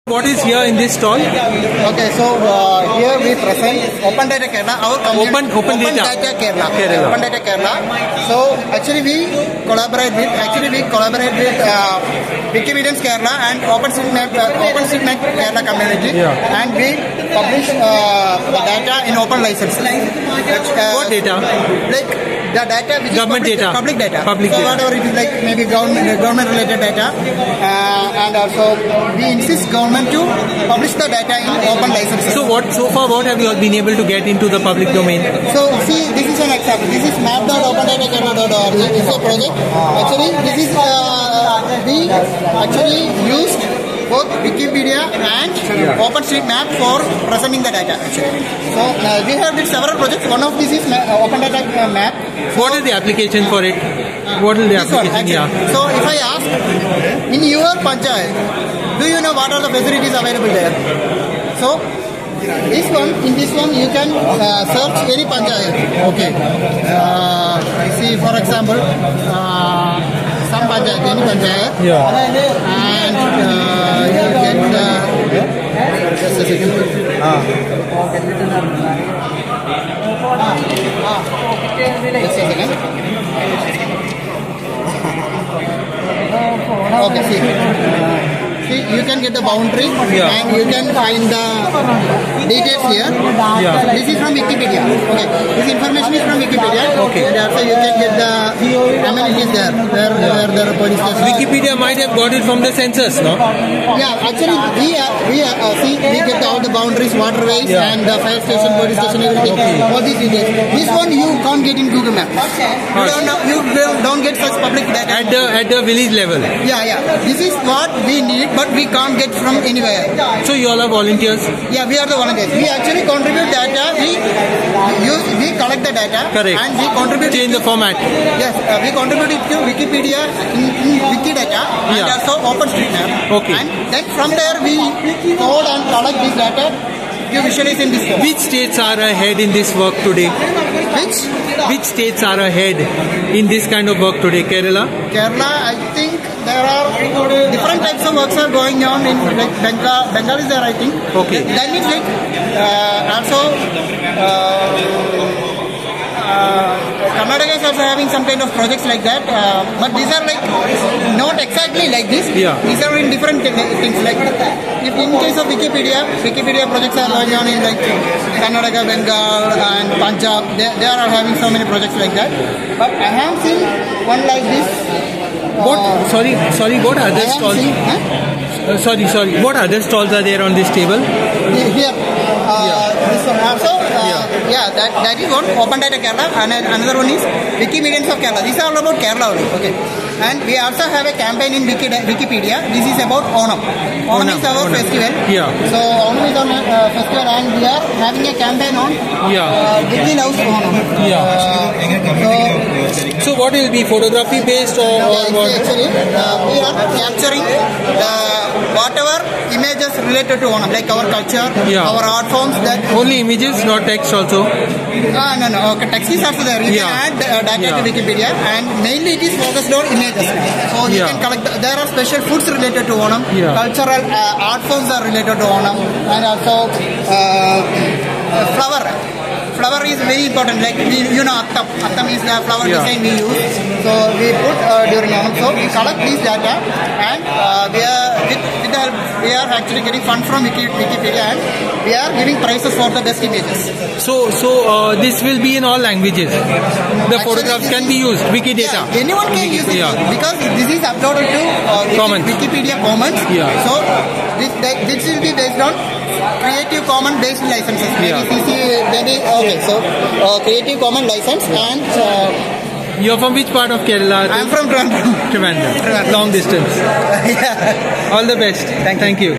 What is here in this stall? Okay, so here we present Open Data Kerala, our company. Open Data Kerala. Open Data Kerala. So actually we collaborate with Wikimedians Kerala and OpenStreetMap Kerala community, and we publish the data in open license. What data? Like the data which government is public data. So whatever it is, like maybe government related data, and also we insist government to publish the data in open licenses. So far what have you all been able to get into the public domain? So see, this is an example. This is map.opendatakerala.org. This is a project. Actually, this is we actually used both Wikipedia and OpenStreetMap for presenting the data. Actually, so we have did several projects. One of these is Open Data Map. So, what is the application for it? What is the application? So if I ask, in your panchayat, do you know what are the facilities available there? So in this one you can search any panchayat. Okay. See, for example, some panchayat, any panchayat. And you get just a second. Just a second. Okay, see, you can get the boundary and you can find the details here. This is from Wikipedia. Okay, this information is from Wikipedia. Okay, and also you can get the amenities there. Where the police station. Wikipedia might have got it from the census, no? Yeah, actually we get all the boundaries, waterways, and the fire station, police station, everything. All these details. This one you can't get in Google Maps. You don't get such public data at the village level. Yeah. This is what we need, but we can't get from anywhere. So you all are volunteers? Yeah, we are the volunteers. We actually contribute data. We collect the data. Correct. And we contribute. Change the format. Yes, we contribute it to Wikipedia in Wikidata and also OpenStreetMap. Okay. And then from there we code and collect this data. You visualize in this form. Which states are ahead in this work today? Which states are ahead in this kind of work today? Kerala, I think there are different types of works are going on in like Bengal is there, I think. Okay. Then it's like Karnataka is also having some kind of projects like that, but these are like not exactly like this. These are in different things. Like if in case of Wikipedia projects are going on in like Karnataka, Bengal, and Punjab. They are having so many projects like that. But I have seen one like this. Sorry. What other stalls? Sorry. What other stalls are there on this table? Here. This one also. That is one, Open Data Kerala, and another one is Wikimedians of Kerala. These are all about Kerala only. Okay. And we also have a campaign in Wikipedia. This is about Onam. Onam is our festival. So Onam is our festival, and we are having a campaign on Wiki Loves Onam. So what will be photography based or what? Actually, we are capturing whatever images related to Onam, like our culture, our art forms. That only images, not text also. No. Okay, text is also there. You can add data to Wikipedia, and mainly it is focused on images. So you can collect. There are special foods related to Onam. Cultural art forms are related to Onam, and also flower. Flower is very important. Like Attam. Attam is the flower design we use. So we put during Onam. So we collect these data, and we are actually getting funds from Wikipedia, and we are giving prizes for the best images. So this will be in all languages. The photographs can be used. Wikidata. Yeah, anyone can use it because this is uploaded to Wikipedia Commons. So this will be based on Creative Commons based licenses. So Creative Commons license. And you're from which part of Kerala? I'm from Trivandrum. Long distance. All the best. Thank you.